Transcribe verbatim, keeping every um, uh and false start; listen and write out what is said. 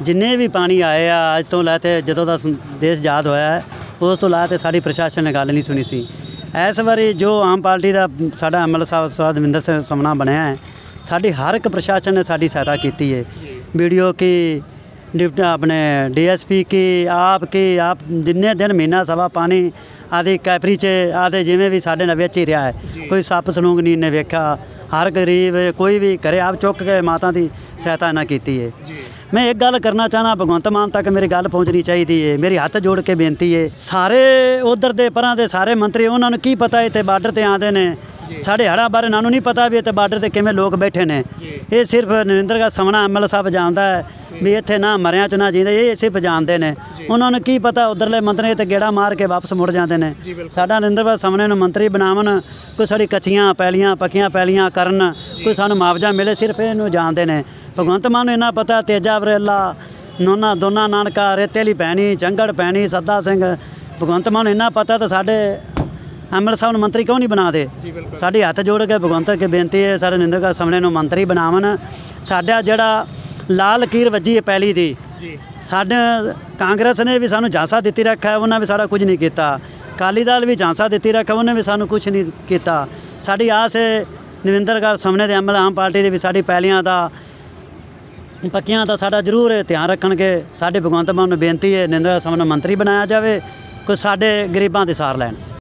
जिन्ने भी पानी आए आ अज तो लैते जदों दा देश आज़ाद होया है उस तो ला साड़ी प्रशासन ने गल नहीं सुनी सी। इस बारी जो आम पार्टी का साडा एम एल ए साहब सरदार दविंदर सिंह समना बनया है, साड़ी हर एक प्रशासन ने साड़ी सहायता की है। वीडियो की, डिप्टी अपने डी एस पी की, आप की आप जिन्ने दिन महीना सवा पानी आदि कैपरी च आदि जिमें भी साढ़े ने बेच ही रहा है। कोई सप सलूंग नहीं ने वेखा, हर गरीब कोई भी करे आप चुक के माता की सहायता इन्हें की है। मैं एक गल करना चाहना, भगवंत मान तक मेरी गल पहुँचनी चाहिए है। मेरी हथ जोड़ के बेनती है, सारे उधर दे परां दे सारे मंत्री उन्होंने की पता इतने बार्डर से आते हैं, साढ़े हड़ा बारे इन्होंने नहीं पता भी इतने बार्डर से किमें लोग बैठे ने। ये सिर्फ नरेंद्र का समना एम एल ए साहब जानता है भी इतने ना मरिया च ना जींदे, ये सिर्फ जानते हैं। उन्होंने की पता उधरले मंत्री तो गेड़ा मार के वापस मुड़ जाते हैं। साडा नरेंद्र समने नूं मंत्री बनावन, कोई साड़ी कच्चियां पैलियां पक्कियां पैलियां करन, कोई सानूं मुआवजा मिले, सिर्फ इहनूं जानते हैं। भगवंत मान इन्ना पता तेजा वरेला नोना दोना नानका रेते वाली पैनी चंगड़ पैनी सद्दा सिंह, भगवंत मान इन्ना पता तो साढ़े एम एल साहब मंत्री क्यों नहीं बना दे। साड़ी हथ जोड़ के भगवंत के बेनती है, सारे नरेंद्र का समने नूं मंत्री बनावन। साडा जिहड़ा लाल लकीर वजी है पहली दी, साडे कांग्रेस ने भी सानूं झांसा दित्ती रखा है, उन्हें भी सारा कुछ नहीं किया। अकाली दल भी झांसा दित्ती रखा, उन्हें भी सानूं कुछ नहीं किया। साड़ी आस है नरेंद्र का समने दे एम एल आम पार्टी की भी साड़ी पैलियां दा पक्कियां दा साडा जरूर ध्यान रखणगे। साडे भगवंत मान नूं बेनती है नरेंद्र साहब नूं मंत्री बनाया जाए, कोई साडे गरीबां दी सार लैण।